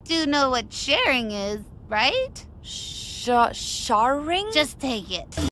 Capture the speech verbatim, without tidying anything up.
do know what sharing is, right? Sh sharing? Just take it.